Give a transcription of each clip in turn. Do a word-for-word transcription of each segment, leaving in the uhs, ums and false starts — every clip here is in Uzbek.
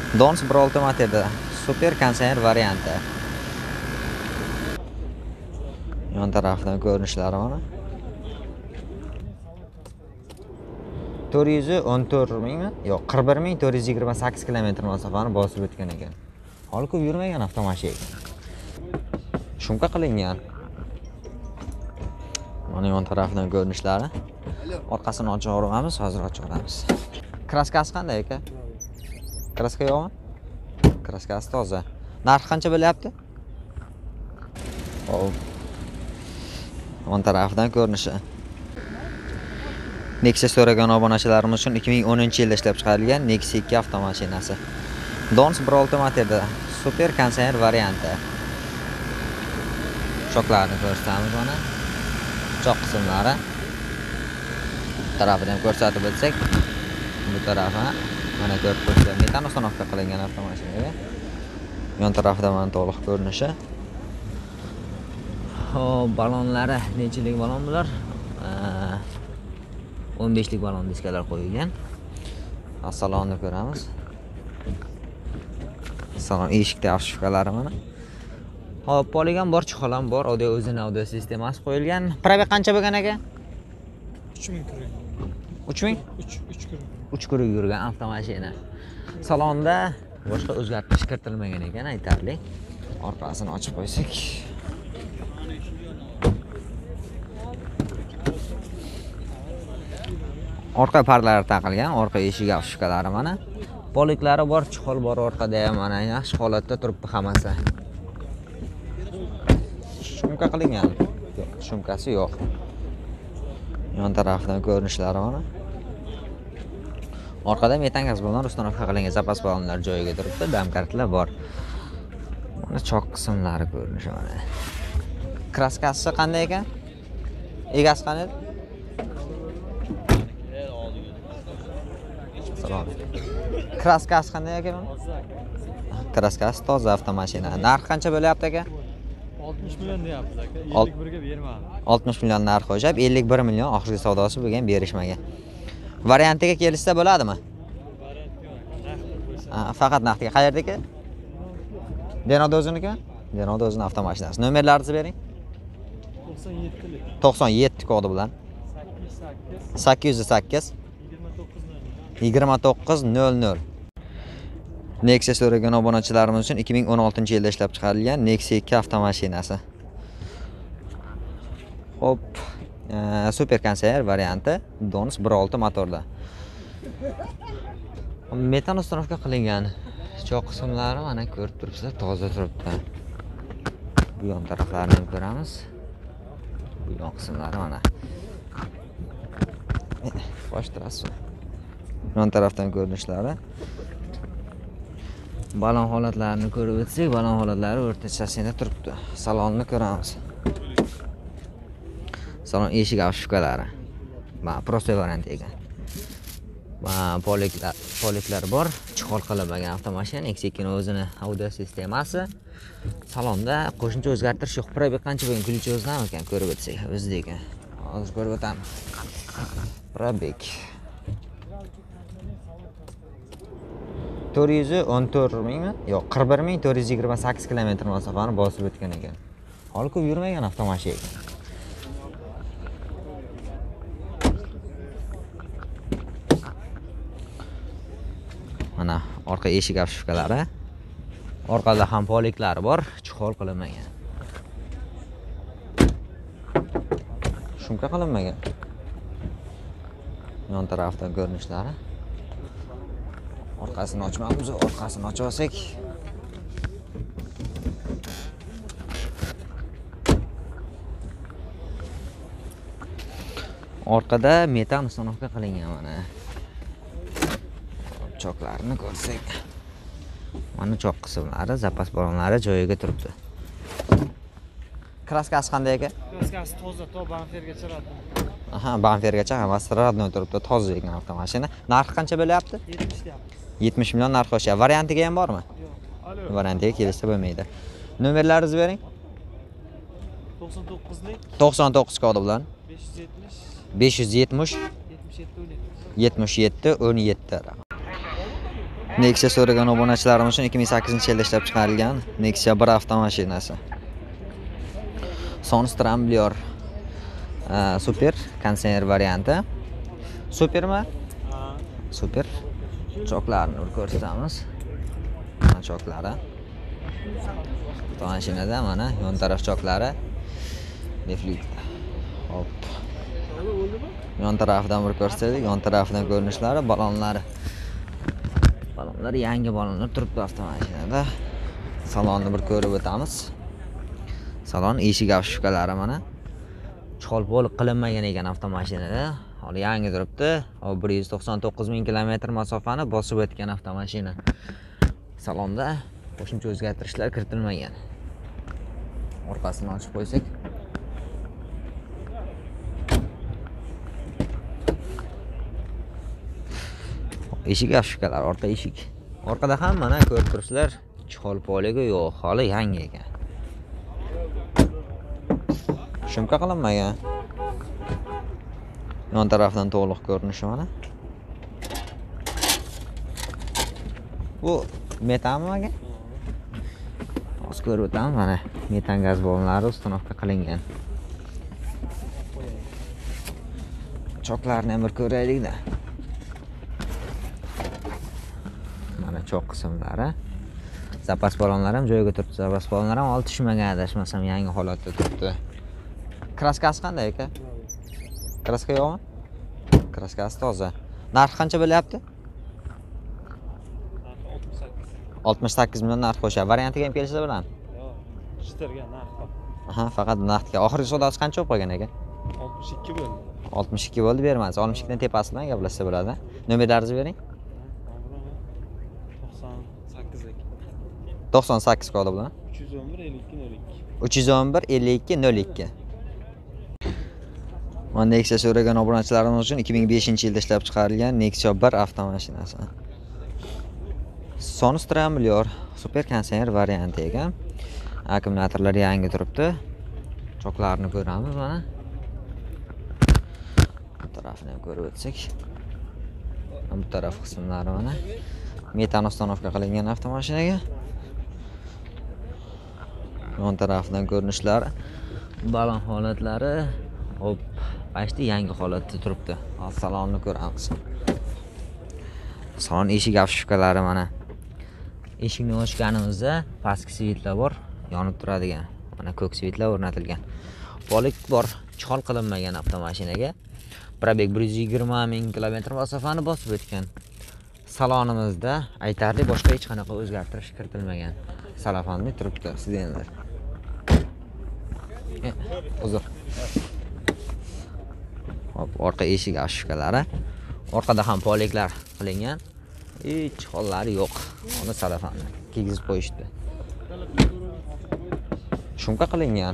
Dons bir olti motorda. Super konditsioner varianti. Yon tarafdan ko'rinishlari mana. to'rt yuz o'n to'rt mingmi? Yo'q, qirq bir ming to'rt yuz yigirma sakkiz kilometr masofani bosib o'tgan ekan. Hali ko'p yurmagan avtomashina ekan. Shumka qilingan. Mana yon tarafdan ko'rinishlari. Orqasini ochib o'ramiz, hozir ochib olamiz. Kraskasi qanday aka? Kraska yo'qmi? Kraskasi toza. Narxi qancha bo'lyapti? Hop. Yon tarafdan ko'rinishi. Nexia so'ragan obunachilarimiz uchun ikki ming o'ninchi yilda ishlab chiqarilgan Nexia ikki avtomashinasi. Dons bir olti motorda. Super konditsioner varianti. Choklarni ko'rsatamiz mana. Choq qismlari. Tarafini ham ko'rsatib o'tsak, bu tarafi mana ko'rib turibsiz. Metan uстановка qilingan avtomashinaga. Yon tarafida mana to'liq ko'rinishi. Hop, balonlari nechilik balon bular? o'n beshlik balon diskalar qo'yilgan. Salonni ko'ramiz. Salon eshikda avshifkalari mana. Hop, poligon bor, chiqolam bor, audio o'zini audio sistemasi qo'yilgan. Probeg qancha bo'lgan aka? uch ming kurak. uch ming? uch kurak. uch kurak yurgan avtomashina. Salonda boshqa o'zgartirish kiritilmagan ekan, aytarli. Orqasini ochib qo'ysak. Orqa pardalar taqilgan, orqa eshik avshifkalari mana. Poliklari bor, chiqol bor orqada ham mana yaxshi holatda turibdi hammasi. Shumka qilingan. Yo'q, shumkasi yo'q. Yon tarafdan ko'rinishlari mana. Orqada metan gaz bilan uстановка qilingan zapas balonlar joyiga turibdi, damkartlar bor. Mana choq qismlari ko'rinishi mana. Kraskasi qanday ekan? Egasi qanday? Salom. Kraskasi qanday ekan? Kraskasi toza avtomashina. Narxi qancha bo'lyapti aka? oltmish million deyapmiz aka. ellik birga bermadi. oltmish million narx qo'yishib, ellik bir million oxirgi savdosi bo'lgan berishmagan. Variantiga kelishsa bo'ladimi? Faqat naqdga. Qayerdagi? Denoda o'ziniki? Denoda o'zining avtomashinasi. Nomerlaringizni bering. to'qson yettilik. to'qson yetti kodi bilan. sakkiz yuz sakkiz yigirma to'qqiz nol nol. Nexia so'ragan obunachilarimiz uchun ikki ming o'n oltinchi yilda ishlab chiqarilgan Nexia ikki avtomashinasi. Hop, super konditsioner varianti, Dons bir olti motorda. Metan uстановка qilingan. Choq qismlari mana ko'rib turibsizlar, toza turibdi. Bu yon taraflarini ham ko'ramiz. Bu yon qismlari mana. Bosh trassa. Yon tarafdan ko'rinishlari. Balon holatlarini ko'rib o'tsak, balon holatlari o'rtachasida turibdi. Salonni ko'ramiz. Salon eshik avshifkalari. Mana prosta variant ekan. Mana poliklar, poliklar bor, chiqol qilinmagan avtomashina, Nexia ikki o'zini audio sistemasi. Salonda qo'shimcha o'zgartirish yo'q. Probeg qancha bo'lgan? Ключи o'zidan ekan, ko'rib o'tsak, o'zidek. Hozir ko'rib o'tamiz. Probeg to'rt yuz o'n to'rt mingmi? Yo'q, qirq bir ming to'rt yuz yigirma sakkiz kilometr masofani bosib o'tgan ekan. Hali ko'p yurmagan avtomashina ekan. Mana orqa eshik avshifkalari. Orqada ham poliklari bor, chiqol qilinmagan. Shumka qilinmagan. Yon tarafdan ko'rinishlari. Orqasini ochmaymiz, orqasini ochib olsak. Orqada metan uстановка qilingan mana. Choqlarni ko'rsak. Mana choq qismlari, zapas balonlari joyiga turibdi. Kraskasi qanday ekan? Kraskasi toza, to bamfergacha radno. Aha, bamfergacha hammasi radno turibdi, toza ekan avtomashina. Narxi qancha bo'lyapti? yetmish deyapti. yetmish million narx qo'shyapti. Variantiga ham bormi? Yo'q. Variantiga kelishsa bo'lmaydi. Nomerlaringizni bering. to'qson to'qqizlik to'qson to'qqiz kodi bilan besh yuz yetmish besh yuz yetmish yetmish yetti o'n yetti. yetmish yetti o'n yetti. Nexia so'ragan obunachilarimiz uchun ikki ming sakkizinchi yilda ishlab chiqarilgan Nexia bir avtomashinasi. Sonus Tramblior super kondisioner varianti. Supermi? Super. Choklarini bir ko'rsatamiz. Mana choklari. Avtomashinada mana yon taraf choklari. Deflik. Hop. Yon tarafdan bir ko'rsatdik, yon tarafdan ko'rinishlari, balonlari. Balonlar yangi balonlar turibdi avtomashinada. Salonni bir ko'rib o'tamiz. Salon eshik avshifkalari mana chol-pol qilinmagan ekan avtomashinada. Hali yangi turibdi. bir yuz to'qson to'qqiz ming kilometr masofani bosib o'tgan avtomashina. Salonda qo'shimcha o'zgartirishlar kiritilmagan. Orqasini ochib qo'ysak. Eshik avshifkalari, orqa eshik. Orqada ham mana ko'rib turibsizlar, chol-poliga yo'q, hali yangi ekan. Shumka qilinmagan. Yon tarafdan to'liq ko'rinishi mana. Bu metanmi aka? Hozir ko'rib o'tamiz mana. Metan gaz balonlari ustanovka qilingan. Choklarni ham bir ko'raylik-da. Mana choq qismlari. Zapas balonlar ham joyiga turibdi. Zapas balonlar ham olti tushmagan, adashmasam yangi holatda turibdi. Kraskasi qanday aka? Kraska yo'qmi? Kraskasi toza. Narxi qancha bo'lyapti? oltmish sakkiz million narx qo'shadi. Variantiga ham kelsa bo'ladimi? Yo'q, ishtirga narx bor. Aha, faqat naqdga. Oxirgi savdosi qancha bo'lib qolgan aka? oltmish ikki bo'ldi. oltmish ikki bo'ldi, bermasiz. oltmish ikki dan tepasi bilan gaplashsa bo'ladi. Nomeringizni bering. to'qson sakkiz kodi bilan. uch yuz o'n bir ellik ikki nol ikki. uch yuz o'n bir ellik ikki nol ikki. Mana Nexia so'ragan obunachilarimiz uchun ikki ming beshinchi yilda ishlab chiqarilgan Nexia bir avtomashinasi. Sonus Tramblior super kondisioner varianti ekan. Akkumulyatorlar yangi turibdi. Choklarini ko'ramiz mana. Bu tarafini ham ko'rib o'tsak. Bu taraf qismlari mana. Metan ustanovka qilingan avtomashinaga. Yon tarafdan ko'rinishlari, balon holatlari, hop, pashti yangi holatda turibdi. Hozir salonni ko'ramiz. Salon eshik avshifkalari mana. Eshikni ochganimizda pastki svitlar bor, yonib turadigan. Mana ko'k svitlar o'rnatilgan. Polik bor, chol qilinmagan avtomashinaga. Probeg bir yuz yigirma ming kilometr masofani bosib o'tgan. Salonimizda aytarli boshqa hech qanaqa o'zgartirish kiritilmagan. Salafonli turibdi, sidenlar. Uzr. Hop, orqa eshik avshifkalari. Orqada ham poliklar qilingan. Hech hollari yo'q. Uni salafonni kegizib qo'yishdi. Shumka qilingan.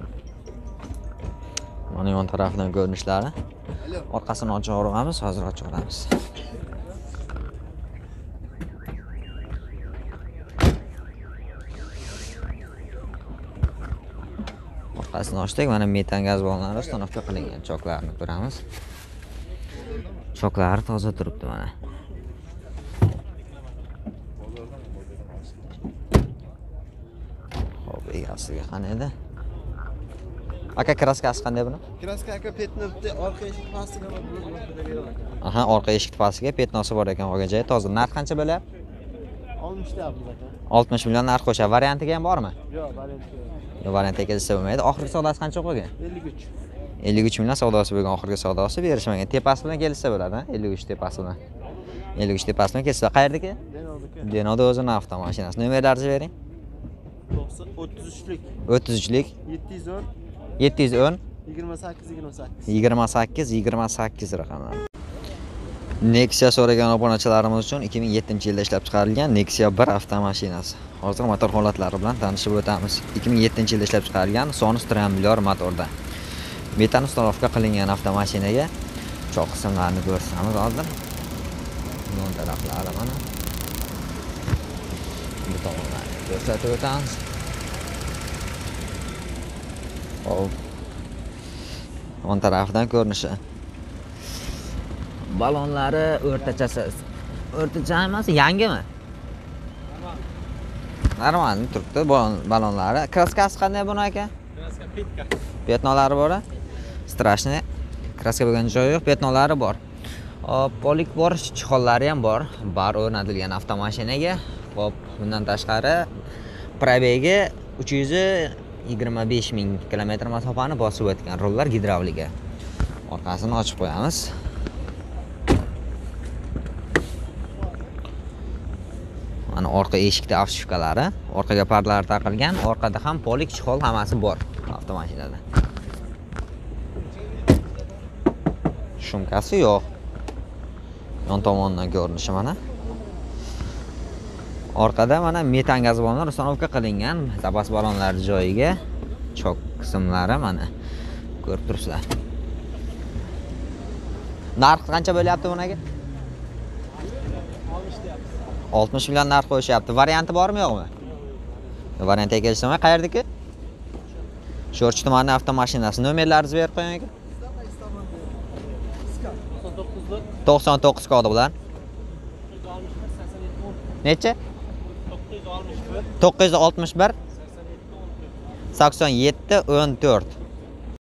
Mana yon tarafdan ko'rinishlari. Orqasini ochib o'ramiz, hozir ochib o'ramiz. Orqasini ochdik, mana metan gaz balonlari ustanovka qilingan. Choklarni ko'ramiz. Choklari toza turibdi mana. Hop, egasiga qani edi? Aka kraskasi qanday buni? Kraska aka petnosda orqa eshik pastiga beraman. Aha, orqa eshik pastiga petnosi bor ekan, qolgan joyi toza. Narx qancha bo'lyapti? oltmish deyapmiz aka. oltmish million narx qo'shadi. Variantiga ham bormi? Yo'q, varianti yo'q. Yo'q, variantiga kelsa bo'lmaydi. Oxirgi savdosi qancha qolgan? ellik uch. ellik uch million savdosi bo'lgan oxirgi savdosi berishmagan. Tepasi bilan kelsa bo'ladi, ha? ellik uch tepasi bilan. ellik uch tepasi bilan kelsa. Qayerdaki? Denodiki. Denoda o'zining avtomashinasi. Nomeringizni bering. o'ttiz uchlik. o'ttiz uchlik yetti yuz o'n yetti yuz o'n yigirma sakkiz yigirma sakkiz. yigirma sakkiz yigirma sakkiz raqamlar. Nexia so'ragan obunachilarimiz uchun ikki ming yettinchi yilda ishlab chiqarilgan Nexia bir avtomashinasi. Hozir motor holatlari bilan tanishib o'tamiz. ikki ming yettinchi yilda ishlab chiqarilgan Sonus Tramblior motorda. Metan ustanovka qilingan avtomashinaga choq qismlarini ko'rsatamiz hozir. Yon taraflari mana. Bu tomonlarni ko'rsatib o'tamiz. Hop. On tarafdan ko'rinishi. Balonlari o'rtachasi. O'rtacha emas, yangimi? Normal turibdi balonlari. Kraskasi qanday buni aka? Kraska pitka. Petnolari bor. Strashniy. Kraska bo'lgan joyi yo'q, petnolari bor. Hop, polik bor, chexollari ham bor. Bar o'rnatilgan avtomashinaga. Hop, bundan tashqari probegi uch yuz yigirma besh ming kilometr masofani bosib o'tgan rullar gidravlika. Orqasini ochib qo'yamiz. Mana orqa eshikda avtoshifkalari, orqaga pardalar taqilgan, orqada ham polik chexol hammasi bor avtomashinada. Shumkasi yo'q. Yon tomondan ko'rinishi mana. Orqada mana metan gaz ballonlar uстановка qilingan, zapas ballonlar joyiga chok qismlari mana ko'rib turibsizlar. Narx qancha bo'lyapti bunaga? oltmish million narx qo'yishyapti. Varianti bormi yo'qmi? Variantga kelishsa, qayerdiki? Sho'rchi tumani avtomashinasi. Nomerlaringizni berib qo'ying aka. to'qson to'qqiz kodi bilan. Necha? to'qqiz yuz oltmish bir sakson yetti o'n to'rt.